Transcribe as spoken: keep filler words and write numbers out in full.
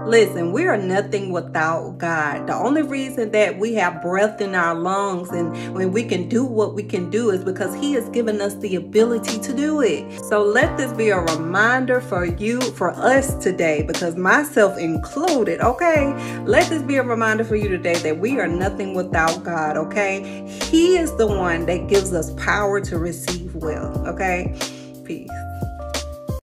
Listen, we are nothing without God. The only reason that we have breath in our lungs and when we can do what we can do is because He has given us the ability to do it. So let this be a reminder for you, for us today, because myself included, okay? Let this be a reminder for you today that we are nothing without God, okay? He is the one that gives us power to receive wealth, okay? Peace.